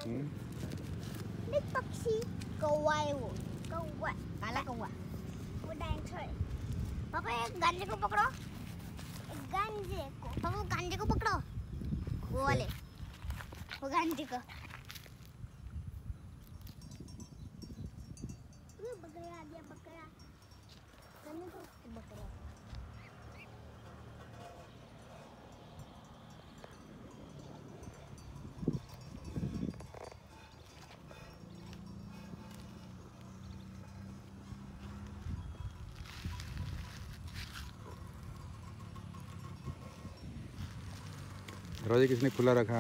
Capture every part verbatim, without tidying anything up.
एक पक्षी कौवा है, वो कौवा, काला कौवा, वो डायनासोर है। पापा एक गांजे को पकड़ो, एक गांजे को, पापा गांजे को पकड़ो, वो वाले, वो गांजे को। ये बकरा आ गया, बकरा, गांजे को बकरा। दरवाजा किसने खुला रखा?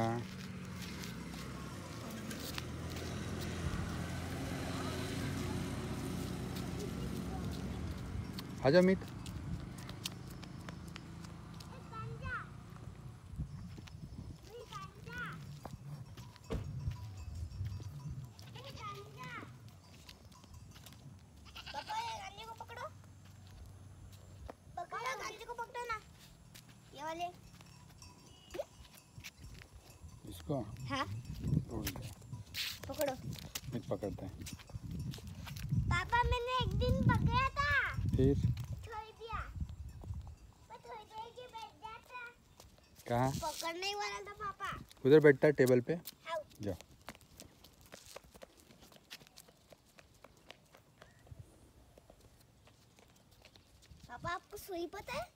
आजा मित। पापा ये गांजे को पकड़ो, पकड़ो गांजे को पकड़ो ना, ये वाले। इसको हाँ तोड़ दे, पकड़ो। मित पकड़ते हैं। पापा मैंने एक दिन पकड़ा था, फिर छोड़ दिया, मैं थोड़ी देर के बैठ जाता। कहाँ? पकड़ने ही वाला था पापा। उधर बैठता है टेबल पे, हाँ। जाओ। पापा आपको सुई पता है?